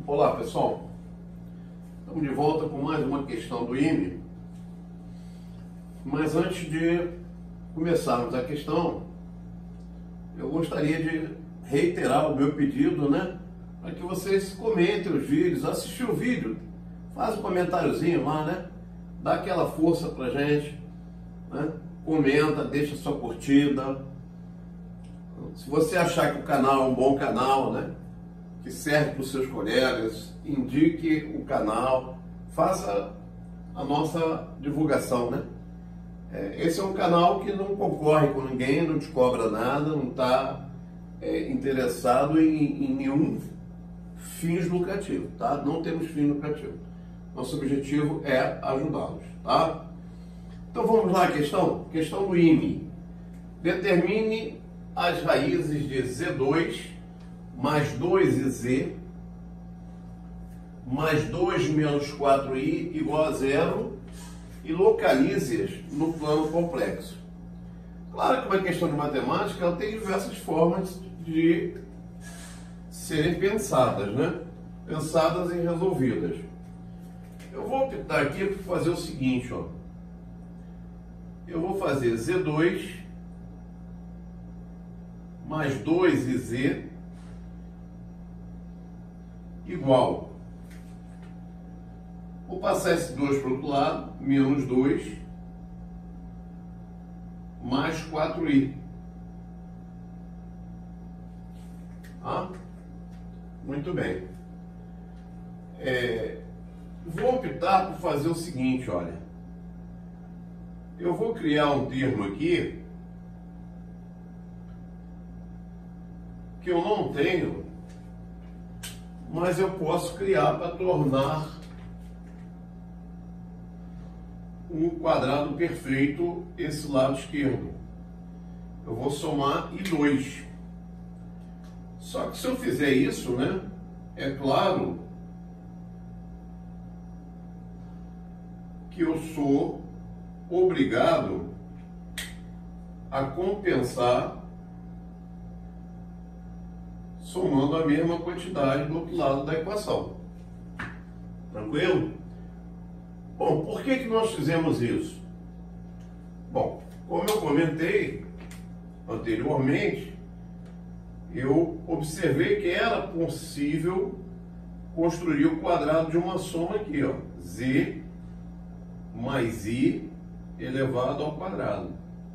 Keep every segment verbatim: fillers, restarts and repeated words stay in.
Olá pessoal, estamos de volta com mais uma questão do I M E, mas antes de começarmos a questão, eu gostaria de reiterar o meu pedido, né, para que vocês comentem os vídeos, assistir o vídeo, faz um comentáriozinho lá, né, dá aquela força pra gente, né, comenta, deixa sua curtida. Se você achar que o canal é um bom canal, né, que serve para os seus colegas, indique o canal, faça a nossa divulgação, né? É, esse é um canal que não concorre com ninguém, não te cobra nada, não está é, interessado em, em nenhum fins lucrativos, tá? Não temos fins lucrativos. Nosso objetivo é ajudá-los, tá? Então vamos lá à questão? Questão do I M E. Determine as raízes de Z dois mais dois I Z mais dois menos quatro I igual a zero e localize-as no plano complexo. Claro que uma questão de matemática ela tem diversas formas de serem pensadas, né? Pensadas e resolvidas. Eu vou optar aqui por fazer o seguinte, ó. Eu vou fazer Z dois mais dois I Z igual. Vou passar esse dois para o outro lado, menos dois mais quatro I. Ah, muito bem. É, vou optar por fazer o seguinte, olha. Eu vou criar um termo aqui que eu não tenho, mas eu posso criar para tornar um quadrado perfeito esse lado esquerdo. Eu vou somar I dois. Só que se eu fizer isso, né, é claro que eu sou obrigado a compensar somando a mesma quantidade do outro lado da equação. Tranquilo? Bom, por que que nós fizemos isso? Bom, como eu comentei anteriormente, eu observei que era possível construir o quadrado de uma soma aqui, ó, Z mais I elevado ao quadrado.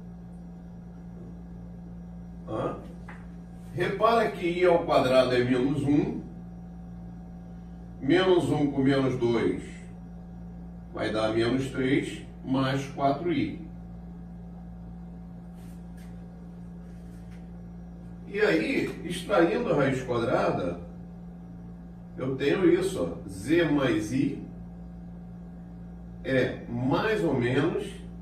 Tá? Repara que I ao quadrado é menos um, menos um com menos dois vai dar menos três, mais quatro I. E aí, extraindo a raiz quadrada, eu tenho isso, ó, Z mais I é mais ou menos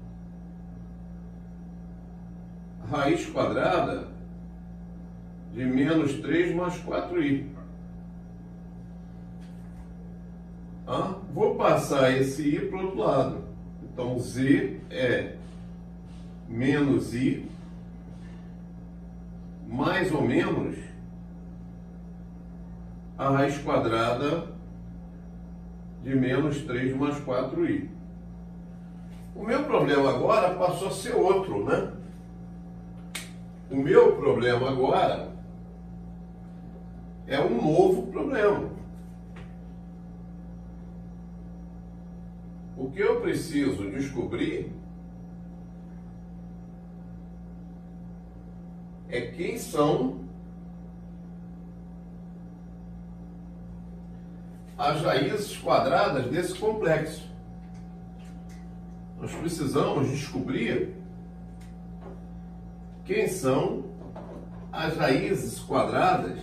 raiz quadrada de menos três mais quatro I. Ah, vou passar esse I para o outro lado. Então, Z é menos I mais ou menos a raiz quadrada de menos três mais quatro I. O meu problema agora passou a ser outro, né? O meu problema agora é um novo problema. O que eu preciso descobrir é quem são as raízes quadradas desse complexo. Nós precisamos descobrir quem são as raízes quadradas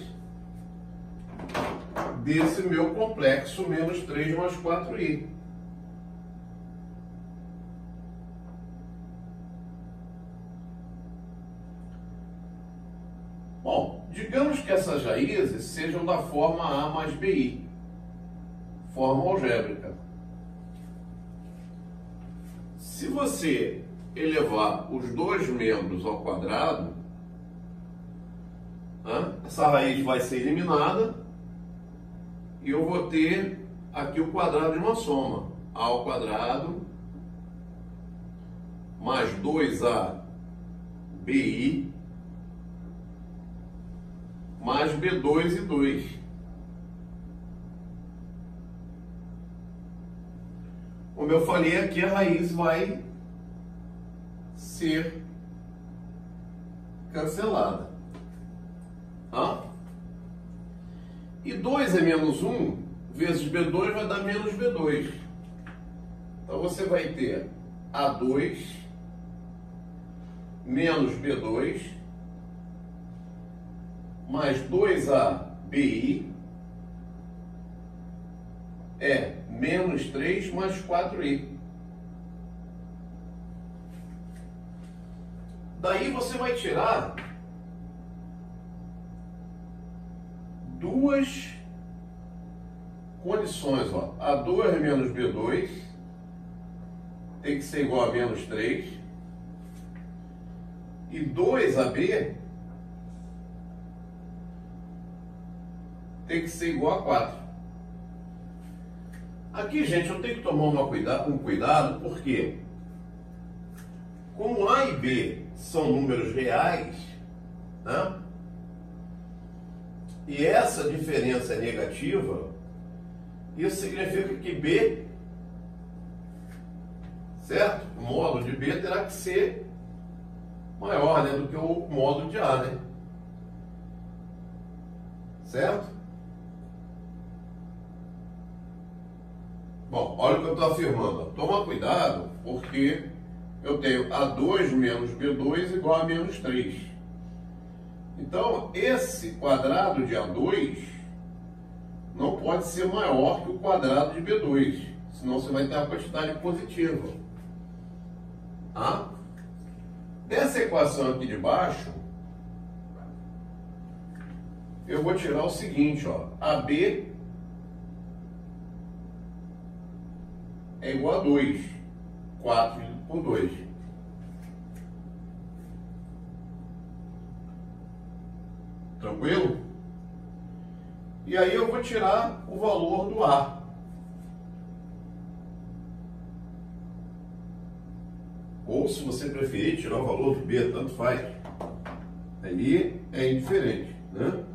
desse meu complexo menos três mais quatro I. Bom, digamos que essas raízes sejam da forma A mais B I, forma algébrica. Se você elevar os dois membros ao quadrado, essa raiz vai ser eliminada E eu vou ter aqui o quadrado de uma soma. A ao quadrado mais dois A bi mais B dois e dois. Como eu falei aqui, a raiz vai ser cancelada. Tá? E dois é menos um vezes B dois vai dar menos B dois. Então você vai ter A dois menos B dois mais dois A bi é menos três mais quatro i. Daí você vai tirar duas condições, ó. A dois menos B dois tem que ser igual a menos três. E dois A B tem que ser igual a quatro. Aqui, gente, eu tenho que tomar uma cuida um cuidado, porque como A e B são números reais, né? E essa diferença é negativa, isso significa que B, certo? O módulo de B terá que ser maior, né, do que o módulo de A, né? Certo? Bom, olha o que eu estou afirmando. Toma cuidado, porque eu tenho A dois menos B dois igual a menos três. Então, esse quadrado de A dois não pode ser maior que o quadrado de B dois, senão você vai ter uma quantidade positiva. Tá? Dessa equação aqui de baixo, eu vou tirar o seguinte, ó, A B é igual a dois, quatro por dois. Tranquilo? E aí eu vou tirar o valor do A. Ou, se você preferir, tirar o valor do B, tanto faz. Aí é indiferente, né?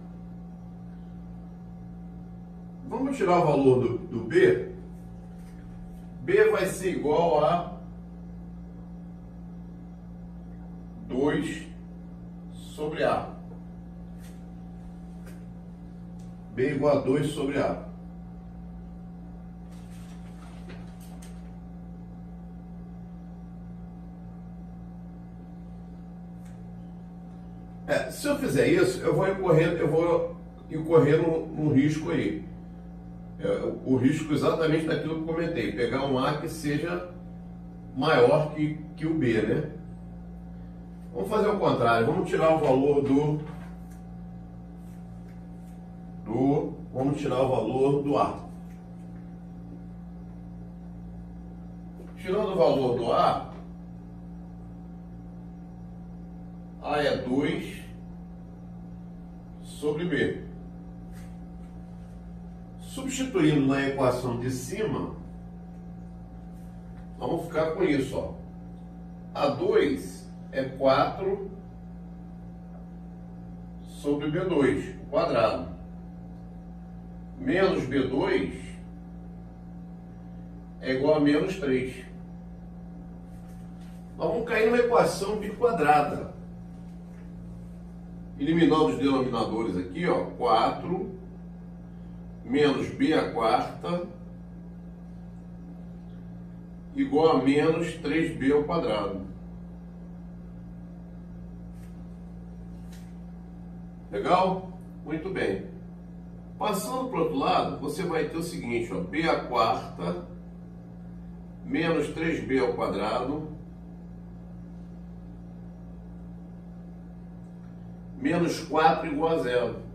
Vamos tirar o valor do, do B. B vai ser igual a dois sobre A. B igual a dois sobre A. É, se eu fizer isso, eu vou incorrer, eu vou incorrer no, no risco aí. É, o risco exatamente daquilo que eu comentei, pegar um A que seja maior que, que o B, né? Vamos fazer o contrário, vamos tirar o valor do, do vamos tirar o valor do A. Tirando o valor do A, A é dois sobre B. Substituindo na equação de cima, vamos ficar com isso, ó. A dois é quatro sobre B dois, quadrado. Menos B dois é igual a menos três. Nós vamos cair numa equação biquadrada. Eliminando os denominadores aqui, ó, quatro menos B a quarta igual a menos três B ao quadrado. Legal? Muito bem. Passando para o outro lado, você vai ter o seguinte, ó, B a quarta menos três B ao quadrado menos quatro igual a zero.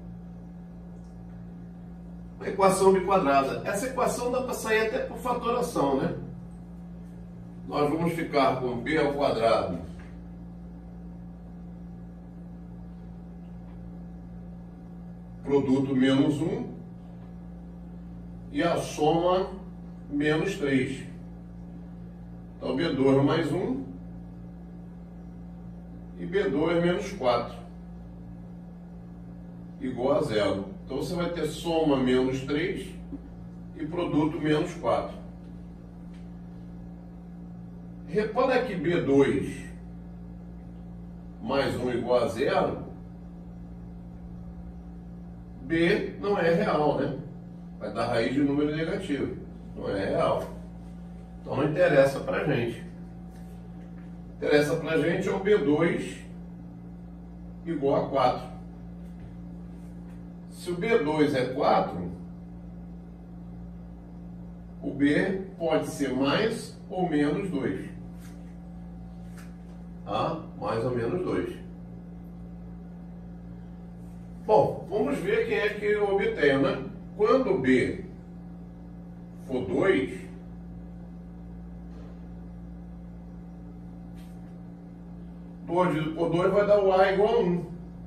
Uma equação biquadrada. Essa equação dá para sair até por fatoração, né? Nós vamos ficar com B ao quadrado produto menos um e a soma menos três. Então, B dois mais um e B dois menos quatro, igual a zero. Então, você vai ter soma menos três e produto menos quatro. Repara que B dois mais um igual a zero, B não é real, né? Vai dar raiz de número negativo, não é real. Então não interessa pra gente. Interessa pra gente é o B dois igual a quatro. Se o B dois é quatro, o B pode ser mais ou menos dois. Ah, mais ou menos dois. Bom, vamos ver quem é que eu obtenho, né? Quando B for dois, dois dividido por dois vai dar o A igual a um.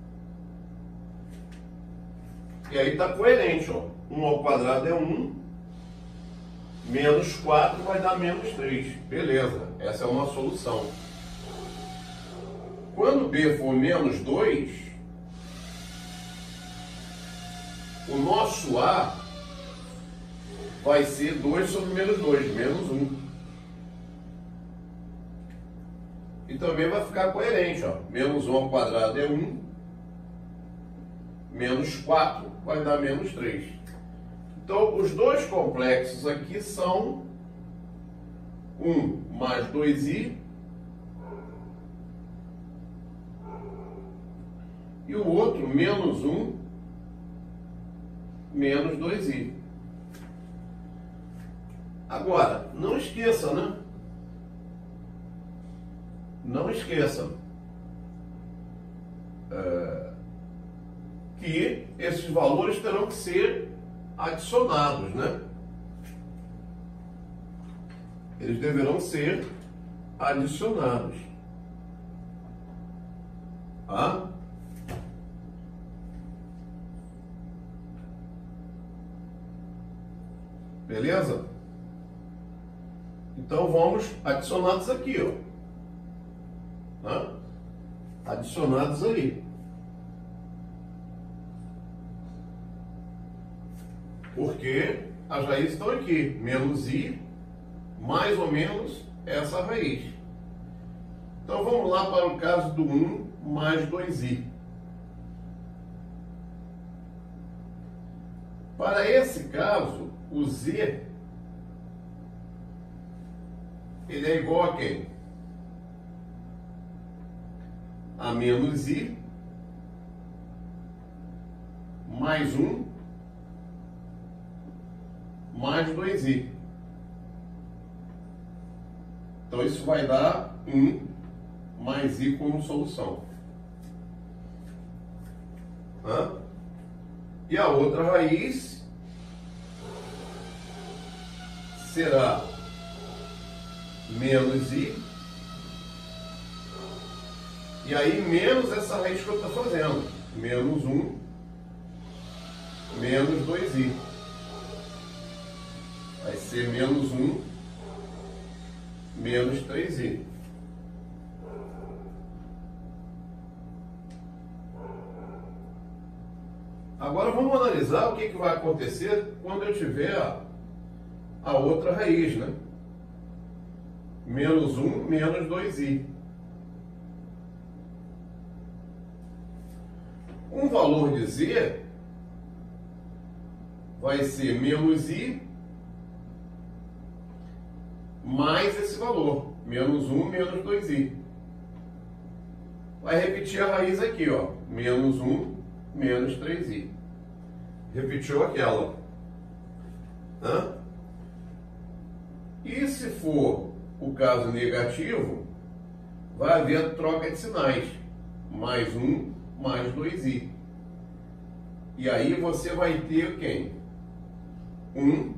E aí está coerente, ó. um ao quadrado é um, menos quatro vai dar menos três. Beleza, essa é uma solução. Quando B for menos dois, o nosso A vai ser dois sobre menos dois, menos um. E também vai ficar coerente, ó. Menos um ao quadrado é um, menos quatro vai dar menos três. Então, os dois complexos aqui são um mais dois i e o outro menos um menos dois i. Agora, não esqueça, né? Não esqueça é, que esses valores terão que ser adicionados, né? Eles deverão ser adicionados. Tá? Beleza? Então vamos adicionados aqui, ó. Tá? Adicionados aí. Porque as raízes estão aqui, menos i, mais ou menos essa raiz. Então vamos lá para o caso do um mais dois i. Para esse caso, o z ele é igual a quem? A menos i mais um mais dois i. Então isso vai dar um mais i como solução. Hã? E a outra raiz será menos i, e aí menos essa raiz que eu estou fazendo, menos um, menos dois i. Vai ser menos um, menos três i. Agora vamos analisar o que, que vai acontecer quando eu tiver a, a outra raiz, né? Menos um, menos dois i. Um valor de z vai ser menos i mais esse valor, menos um, menos dois i. Vai repetir a raiz aqui, ó, menos um, menos três i. Repetiu aquela. Hã? E se for o caso negativo, vai haver troca de sinais. Mais um, mais dois i. E aí você vai ter quem? um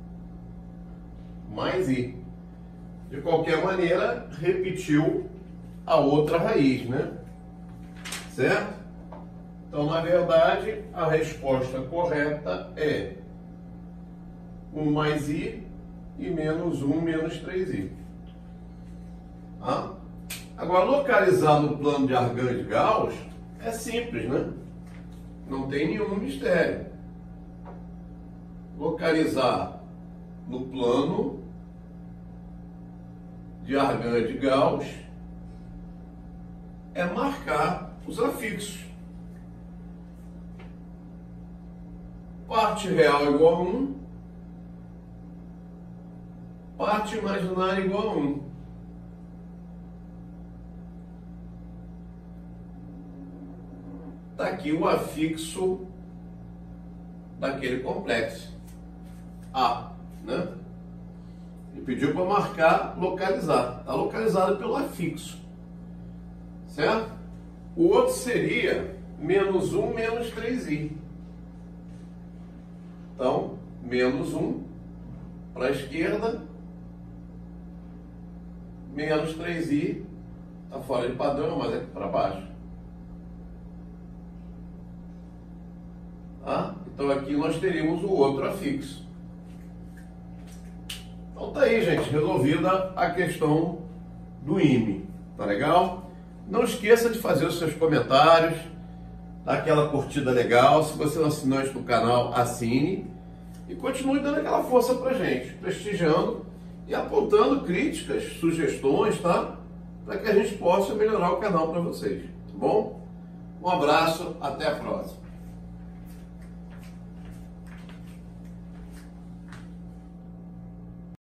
mais i. De qualquer maneira, repetiu a outra raiz, né? Certo? Então, na verdade, a resposta correta é um mais I e menos um menos três I. Tá? Agora, localizar no plano de Argand-Gauss é simples, né? Não tem nenhum mistério. Localizar no plano de Argand-Gauss é marcar os afixos. Parte real igual a um, parte imaginária igual a um. Está aqui o afixo daquele complexo A, né? Ele pediu para marcar, localizar. Está localizado pelo afixo, certo? O outro seria menos um menos três I. Então, menos um para a esquerda, menos três I, está fora de padrão, mas é aqui para baixo. Tá? Então aqui nós teríamos o outro afixo. Então tá aí, gente, resolvida a questão do I M E. Tá legal? Não esqueça de fazer os seus comentários, dar aquela curtida legal. Se você não assinou este do canal, assine. E continue dando aquela força pra gente, prestigiando e apontando críticas, sugestões, tá? Para que a gente possa melhorar o canal para vocês, tá bom? Um abraço, até a próxima.